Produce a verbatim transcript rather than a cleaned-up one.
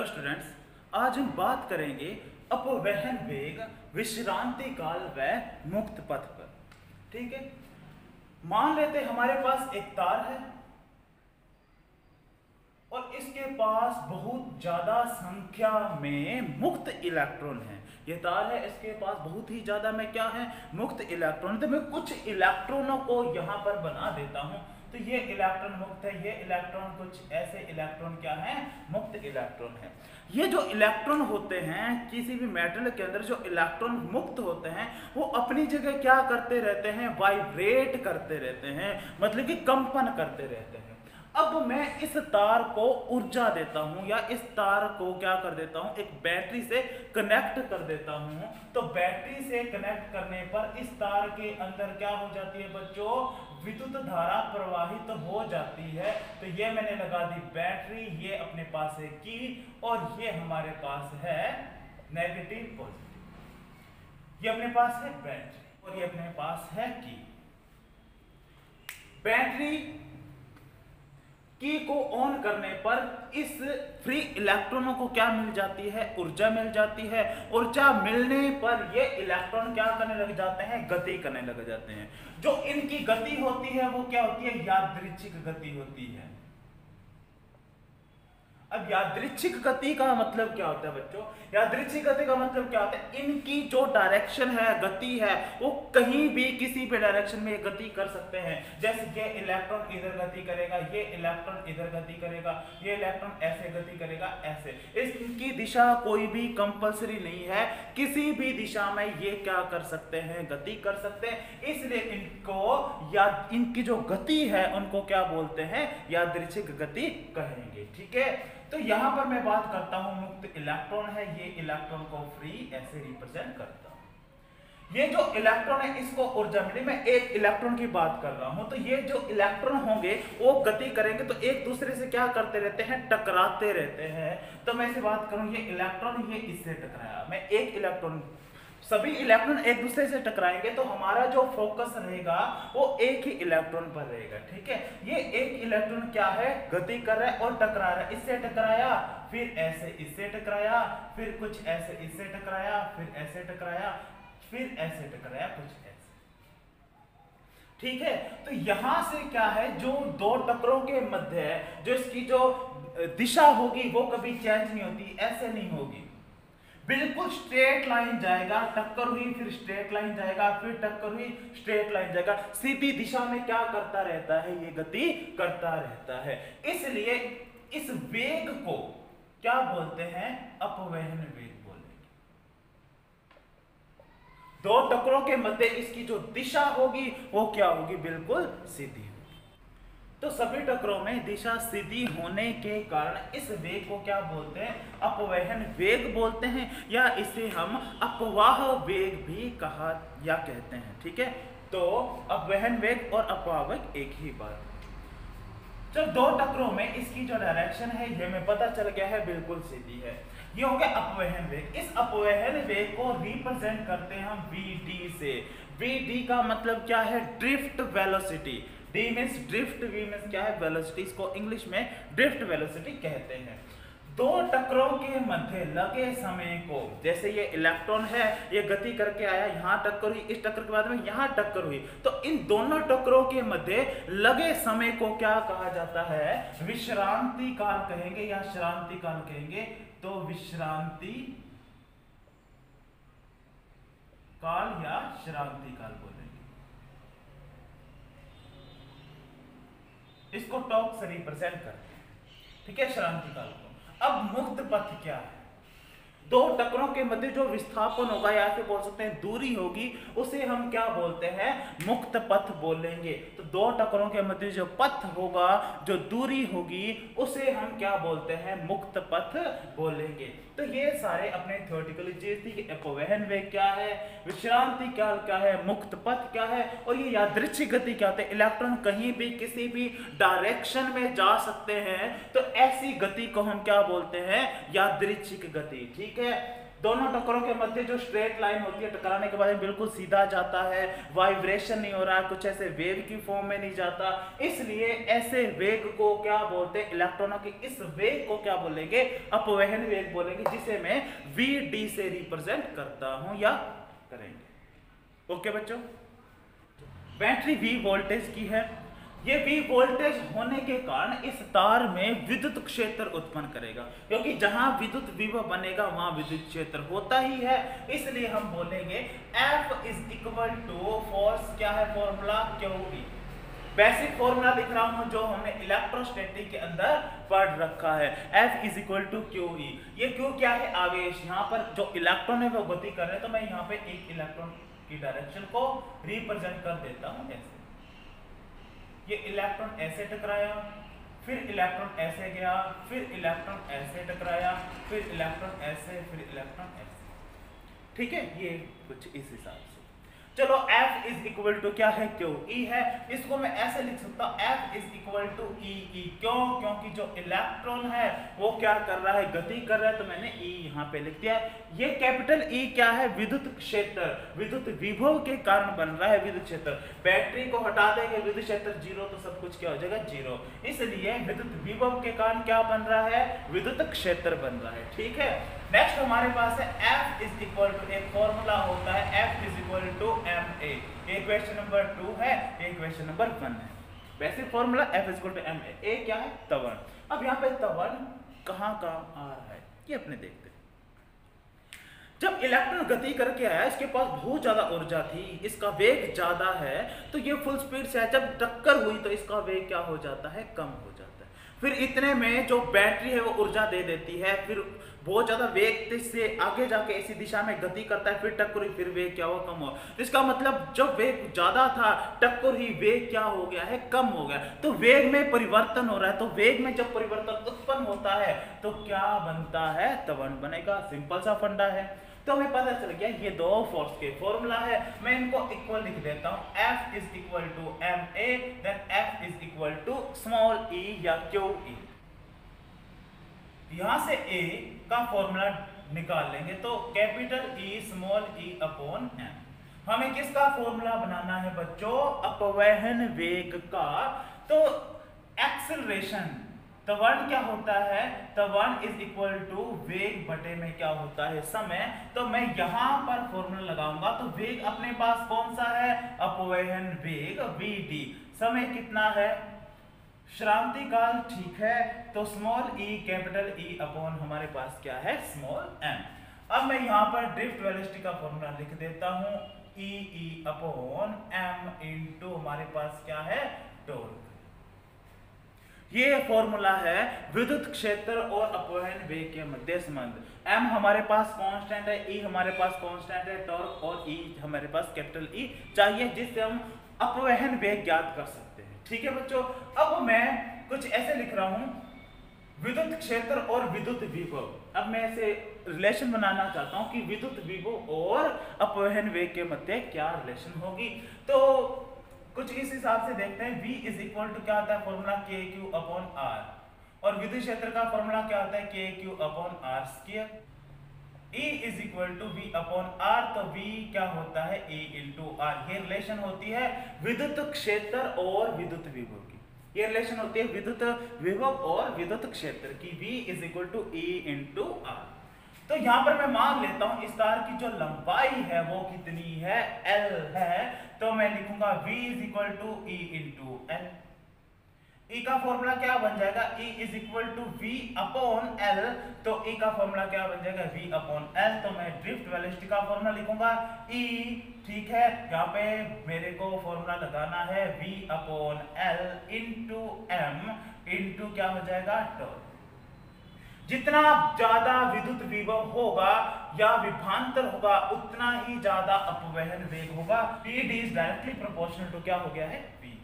Hello students, आज हम बात करेंगे अपवहन वेग, विश्रांति काल व मुक्त पथ पर। ठीक है, मान लेते हमारे पास एक तार है और इसके पास बहुत ज्यादा संख्या में मुक्त इलेक्ट्रॉन है। ये तार है, इसके पास बहुत ही ज्यादा में क्या है, मुक्त इलेक्ट्रॉन। तो मैं कुछ इलेक्ट्रॉनों को यहां पर बना देता हूं। तो ये इलेक्ट्रॉन मुक्त है, ये इलेक्ट्रॉन कुछ ऐसे इलेक्ट्रॉन क्या है, मुक्त इलेक्ट्रॉन है। ये जो इलेक्ट्रॉन होते हैं किसी भी मेटल के अंदर, जो इलेक्ट्रॉन मुक्त होते हैं वो अपनी जगह क्या करते रहते हैं, वाइब्रेट करते रहते हैं, मतलब कि कंपन करते रहते हैं। अब मैं इस तार को ऊर्जा देता हूं या इस तार को क्या कर देता हूं, एक बैटरी से कनेक्ट कर देता हूं। तो बैटरी से कनेक्ट करने पर इस तार के अंदर क्या हो जाती है बच्चों, विद्युत धारा प्रवाहित तो हो जाती है। तो ये मैंने लगा दी बैटरी, ये अपने पास है की, और ये हमारे पास है नेगेटिव पॉजिटिव। ये अपने पास है बैटरी और ये अपने पास है की। बैटरी की को ऑन करने पर इस फ्री इलेक्ट्रॉनों को क्या मिल जाती है, ऊर्जा मिल जाती है। ऊर्जा मिलने पर ये इलेक्ट्रॉन क्या करने लग जाते हैं, गति करने लग जाते हैं। जो इनकी गति होती है वो क्या होती है, यादृच्छिक गति होती है। अब यादृच्छिक गति का मतलब क्या होता है बच्चों, यादृच्छिक गति का मतलब क्या होता है, इनकी जो डायरेक्शन है, गति है, वो कहीं भी किसी भी डायरेक्शन में गति कर सकते हैं। जैसे ये इलेक्ट्रॉन इधर गति करेगा, ये इलेक्ट्रॉन इधर गति करेगा, ये इलेक्ट्रॉन ऐसे गति करेगा, ऐसे। इसकी दिशा कोई भी कंपल्सरी नहीं है, किसी भी दिशा में ये क्या कर सकते हैं, गति कर सकते हैं। इसलिए इनको या इनकी जो गति है उनको क्या बोलते हैं, यादृच्छिक गति कहेंगे। ठीक है, तो यहां पर मैं बात करता हूं मुक्त इलेक्ट्रॉन है, ये इलेक्ट्रॉन को फ्री ऐसे रिप्रेजेंट करता हूं। ये जो इलेक्ट्रॉन है इसको ऊर्जा मिली, मैं एक इलेक्ट्रॉन की बात कर रहा हूं। तो ये जो इलेक्ट्रॉन होंगे वो गति करेंगे तो एक दूसरे से क्या करते रहते हैं, टकराते रहते हैं। तो मैं इसे बात करूं, ये इलेक्ट्रॉन ये इससे टकराया, मैं एक इलेक्ट्रॉन, सभी इलेक्ट्रॉन एक दूसरे से टकराएंगे तो हमारा जो फोकस रहेगा वो एक ही इलेक्ट्रॉन पर रहेगा। ठीक है, ये एक इलेक्ट्रॉन क्या है, गति कर रहा है और टकरा रहा है। इससे टकराया, फिर ऐसे इससे टकराया, फिर कुछ ऐसे इससे टकराया, फिर ऐसे टकराया, फिर ऐसे टकराया, कुछ ऐसे। ठीक है, तो यहां से क्या है, जो दो टकरों के मध्य है, जो इसकी जो दिशा होगी वो कभी चेंज नहीं होती, ऐसे नहीं होगी, बिल्कुल स्ट्रेट लाइन जाएगा, टक्कर हुई फिर स्ट्रेट लाइन जाएगा, फिर टक्कर हुई स्ट्रेट लाइन जाएगा, सीधी दिशा में क्या करता रहता है, ये गति करता रहता है। इसलिए इस वेग को क्या बोलते हैं, अपवहन वेग बोलेंगे। दो टक्करों के मध्य इसकी जो दिशा होगी वो क्या होगी, बिल्कुल सीधी। तो सभी टक्करों में दिशा सीधी होने के कारण इस वेग को क्या बोलते हैं, अपवहन वेग बोलते हैं, या इसे हम अपवाह वेग भी कहा या कहते हैं। ठीक है, तो अपवहन वेग और अपवाह वेग एक ही बात। जब दो टक्करों में इसकी जो डायरेक्शन है ये हमें पता चल गया है, बिल्कुल सीधी है, ये हो गया अपवहन वेग। इस अपवहन वेग को रिप्रेजेंट करते हैं हम वी डी से। वी डी का मतलब क्या है, drift velocity. D means drift, V means क्या है, वेलोसिटी। इसको इंग्लिश में ड्रिफ्ट वेलोसिटी कहते हैं। दो टक्करों के मध्य लगे समय को, जैसे ये इलेक्ट्रॉन है, ये गति करके आया, यहां टक्कर हुई, इस टक्कर के बाद में यहां टक्कर हुई, तो इन दोनों टक्करों के मध्य लगे समय को क्या कहा जाता है, विश्रांति काल कहेंगे या श्रांति काल कहेंगे। तो विश्रांति काल या श्रांति काल बोलेंगे। इसको टॉक से रिप्रेजेंट करते हैं। ठीक है, श्रांति काल को। अब मुक्त पथ क्या है, दो टक्करों के मध्य जो विस्थापन होगा या फिर बोल सकते हैं दूरी होगी, उसे हम क्या बोलते हैं, मुक्त पथ बोलेंगे। तो दो टक्करों के मध्य जो पथ होगा, जो दूरी होगी, उसे हम क्या बोलते हैं, मुक्त पथ बोलेंगे। तो ये सारे अपने थ्योरेटिकली चीज थी कि अपवहन वेग क्या है, विश्रांति काल क्या है, मुक्त पथ क्या है, और ये यादृच्छिक गति क्या होती है। इलेक्ट्रॉन कहीं भी किसी भी डायरेक्शन में जा सकते हैं, तो ऐसी गति को हम क्या बोलते हैं, यादृच्छिक गति। ठीक है, दोनों टक्करों के मध्य जो स्ट्रेट लाइन होती है, टकराने के बाद बिल्कुल सीधा जाता है, वाइब्रेशन नहीं हो रहा, कुछ ऐसे वेव की फॉर्म में नहीं जाता, इसलिए ऐसे वेग को क्या बोलते हैं, इलेक्ट्रॉनों के इस वेग को क्या बोलेंगे, अपवहन वेग बोलेंगे, जिसे मैं वी डी से रिप्रेजेंट करता हूं या करेंगे। ओके बच्चों, बैटरी वी वोल्टेज की है, ये वी वोल्टेज होने के कारण इस तार में विद्युत क्षेत्र उत्पन्न करेगा, क्योंकि जहां विद्युत विभव बनेगा वहां विद्युत क्षेत्र होता ही है, इसलिए हम बोलेंगे F is equal to force, क्या है formula, Q E. Basic formula लिख रहा हूं जो हमने इलेक्ट्रोस्टैटिक के अंदर पढ़ रखा है, F is equal to Q E. ये क्यू क्या है, आवेश, यहाँ पर जो इलेक्ट्रॉन है वो गति कर रहे हैं, तो मैं यहाँ पे एक इलेक्ट्रॉन की डायरेक्शन को रिप्रेजेंट कर देता हूं ऐसे, ये इलेक्ट्रॉन ऐसे टकराया, फिर इलेक्ट्रॉन ऐसे गया, फिर इलेक्ट्रॉन ऐसे टकराया, फिर इलेक्ट्रॉन ऐसे, फिर इलेक्ट्रॉन ऐसे, ठीक है, ये कुछ इस हिसाब से। चलो F इज इक्वल टू क्या है, क्यू ई है, इसको मैं ऐसे लिख सकता हूँ F is equal to E E, क्यों, क्योंकि जो इलेक्ट्रॉन है वो क्या कर रहा है, गति कर रहा है, तो मैंने E यहाँ पे लिख दिया। ये कैपिटल E क्या है, विद्युत क्षेत्र, विद्युत विभव के कारण बन रहा है विद्युत क्षेत्र। बैटरी को हटा देंगे विद्युत क्षेत्र जीरो, तो सब कुछ क्या हो जाएगा, जीरो, इसलिए विद्युत विभव के कारण क्या बन रहा है, विद्युत क्षेत्र बन रहा है, ठीक है। नेक्स्ट हमारे पास है F इज इक्वल टू, एक फॉर्मूला होता है F is equal to M A, ये क्वेश्चन नंबर टू है, ये क्वेश्चन नंबर वन है। Basic formula F is equal to M A, A क्या है, त्वरण। अब यहाँ पे त्वरण कहाँ काम आ रहा है, ये अपने देखते हैं। जब इलेक्ट्रॉन गति करके आया, इसके पास बहुत ज्यादा ऊर्जा थी, इसका वेग ज्यादा है, तो ये फुल स्पीड से है, जब टक्कर हुई तो इसका वेग क्या हो जाता है, कम हो जाता है। फिर इतने में जो बैटरी है वो ऊर्जा दे देती है, फिर बहुत ज्यादा वेग से आगे जाके इसी दिशा में गति करता है, फिर टक्कर हुई, फिर वेग क्या हुआ, कम हुआ। इसका मतलब जब वेग ज्यादा था, टक्कर ही, वेग क्या हो गया है, कम हो गया, तो वेग में परिवर्तन हो रहा है। तो वेग में जब परिवर्तन उत्पन्न होता है तो क्या बनता है, त्वरण बनेगा, सिंपल सा फंडा है। तो हमें पता चल गया ये दो फोर्स के फॉर्मूला है, मैं इनको इक्वल लिख देता हूं, F is equal to M A, then F is equal to small e या क्यू ई। यहां से A का फॉर्मूला निकाल लेंगे तो capital E small e upon m। हमें किसका फॉर्मूला बनाना है बच्चों, अपवहन वेग का। तो एक्सेलरेशन, त्वरण क्या होता है, त्वरण इज इक्वल टू वेग बटे में क्या होता है, समय। तो मैं यहां पर फॉर्मूला लगाऊंगा, तो वेग अपने पास कौन सा है, अपवहन वेग v d। समय कितना है, श्रांति काल, ठीक है, तो small e capital E upon हमारे पास क्या है, स्मॉल m। अब मैं यहां पर ड्रिफ्ट वेलोसिटी का फॉर्मूला लिख देता हूं, E E upon m into हमारे पास क्या है, टॉर्क। ये फॉर्मूला है विद्युत क्षेत्र और अपवहन वेग के मध्य संबंध। m हमारे पास कांस्टेंट है, E हमारे पास कांस्टेंट है, टॉर्क और E हमारे पास कैपिटल E चाहिए, जिससे हम अपवहन वेग ज्ञात कर सकते हैं, ठीक है बच्चों। अब मैं कुछ ऐसे लिख रहा हूं, विद्युत क्षेत्र और विद्युत विभव। अब मैं ऐसे रिलेशन बनाना चाहता हूं कि विद्युत विभव और अपवहन वेग के मध्य क्या रिलेशन होगी। तो कुछ इस हिसाब से देखते हैं, V इज इक्वल टू क्या होता है, फॉर्मूला के क्यू अपॉन आर, और विद्युत क्षेत्र का फॉर्मूला क्या होता है, K Q upon R square. E is equal to V upon R, तो V क्या होता है, E इंटू आर। ये रिलेशन होती है विद्युत क्षेत्र और विद्युत विभव की, ये रिलेशन होती है विद्युत विभव और विद्युत क्षेत्र की, V is equal to E into आर। तो यहां पर मैं मान लेता हूं इस तार की जो लंबाई है वो कितनी है, L है, तो मैं लिखूंगा V is equal to E into L। E का फॉर्मूला क्या बन जाएगा, E is equal to V upon L, तो E का फॉर्मूला क्या बन जाएगा, V अपॉन L। तो मैं ड्रिफ्ट वेलोसिटी का फॉर्मूला लिखूंगा E, ठीक है, यहाँ पे मेरे को फॉर्मूला लगाना है V upon L into M into क्या हो जाएगा, टॉर्क। जितना ज्यादा विद्युत विभव होगा या विभवांतर होगा, उतना ही ज्यादा अपवहन वेग होगा। P D is directly proportional to क्या हो गया है, P।